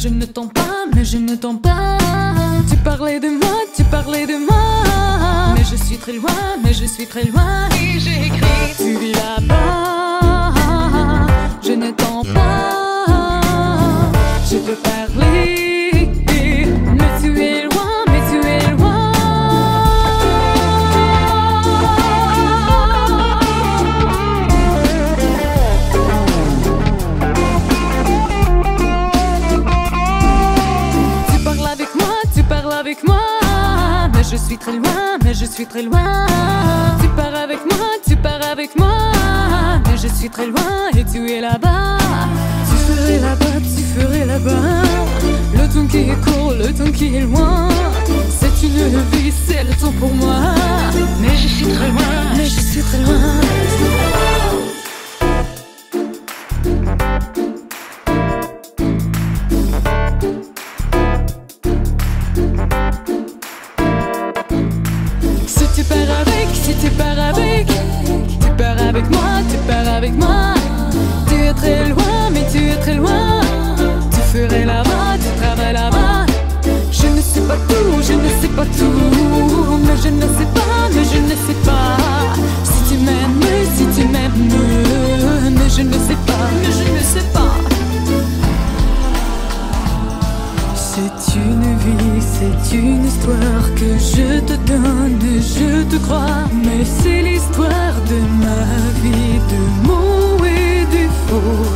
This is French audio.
je ne t'en pas, mais je ne t'en pas. Tu parlais de moi, tu parlais de moi. Mais je suis très loin, mais je suis très loin. Et j'ai écrit, tu vis là-bas. Je ne t'en pas. Je peux parler, mais tu es loin, mais tu es loin. Tu parles avec moi, tu parles avec moi. Mais je suis très loin, mais je suis très loin. Tu pars avec moi, tu pars avec moi. Mais je suis très loin et tu es là-bas. Tu ferais là-bas, tu ferais là-bas. Le temps qui est court, le temps qui est loin. C'est une vie, c'est le temps pour moi. Mais je suis très loin, mais je suis très loin. Si tu pars avec, si tu pars avec, tu pars avec moi, tu pars avec moi. Tu es très loin, mais tu es très loin. Tu ferais là-bas, tu travailles là-bas. Je ne sais pas tout, je ne sais pas tout. Mais je ne sais pas, mais je ne sais pas. Si tu m'aimes, si tu m'aimes. Mais je ne sais pas, mais je ne sais pas. C'est une vie, c'est une histoire que je te donne, je te crois. Mais c'est l'histoire de ma vie, de mots et du faux.